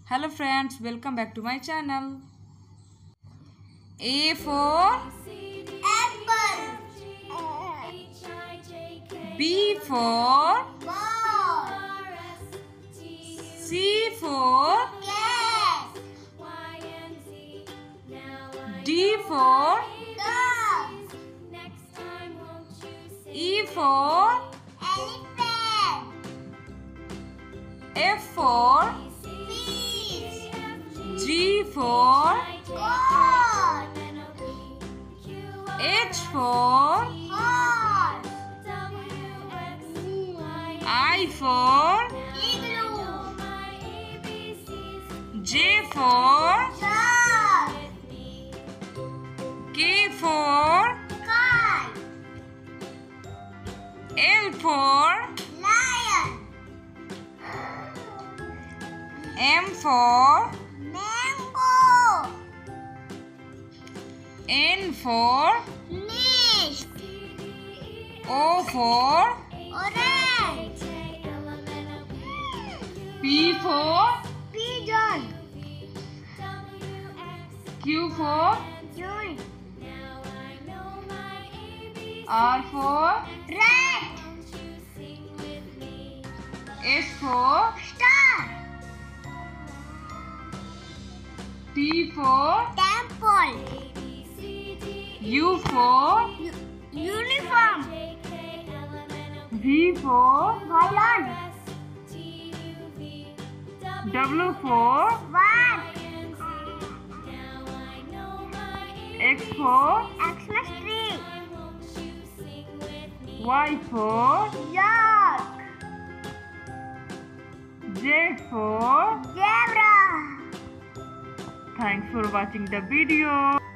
Hello friends, welcome back to my channel. A for Apple. B for Ball. C for Cat. D for Dog. E for Elephant. F for Fish. G for Goat. H for Horse. I for Igloo. J for Dog. K for Kite. L for Lion. M for Mango. N for Nest. O for Orange. P for Pigeon. Q for Joy. R for Rat. S for Star. T for Temple. U for Uniform. V for Violin. W for One. X for Xmas tree. Y for Yak. Z for Zebra. Thanks for watching the video.